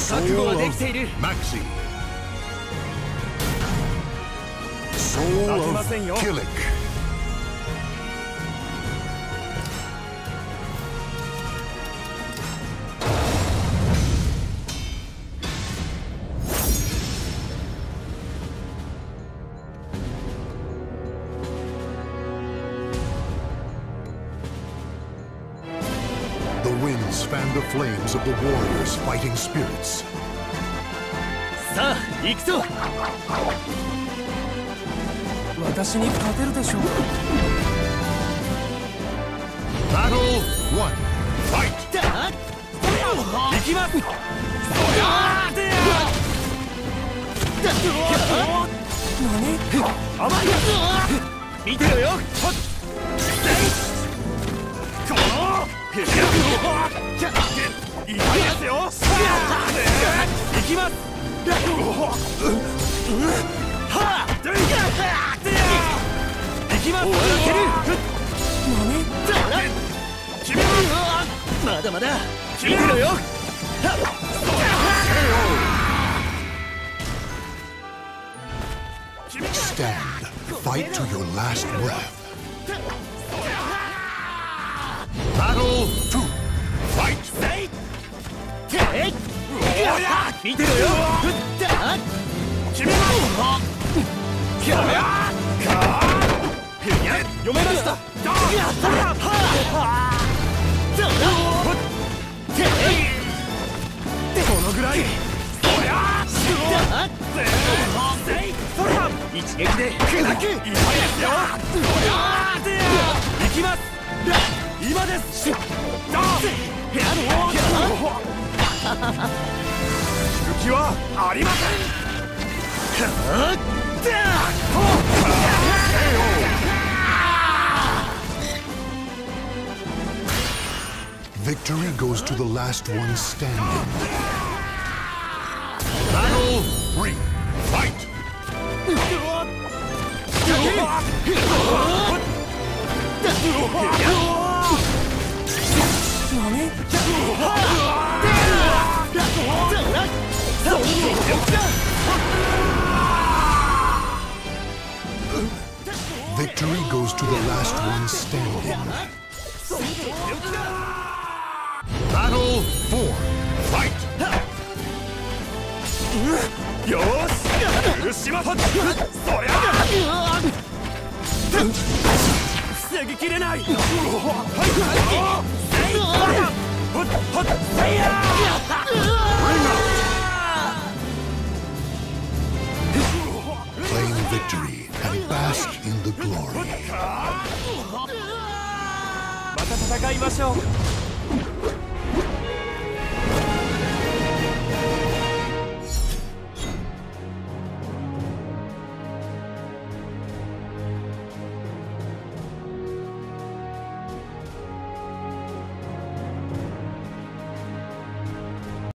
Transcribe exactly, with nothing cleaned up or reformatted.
覚悟はできている。 Maxi. Soul of Killick. The winds fan the flames of the warriors' fighting spirits. さあ、行くぞ。私に勝てるでしょう。 Battle one. Fight. 行きます。何？甘いやつ。見てろよ。いいですよ。行きます。はあ。行きます。決める。まだまだ。決めろよ。 Stand. Fight to your last breath. Battle two. Fight. 見てろよ。決めろ。読めました。このぐらい。一撃で砕く。いいですよ。行きます。今です。死ぬ気はありません。 Victory goes to the last one standing. Battle three. Fight. Victory goes to the last one standing. Battle four. Fight. よーし、許しまそりゃ防ぎきれない。 Claim victory and bask in the glory. また戦いましょう。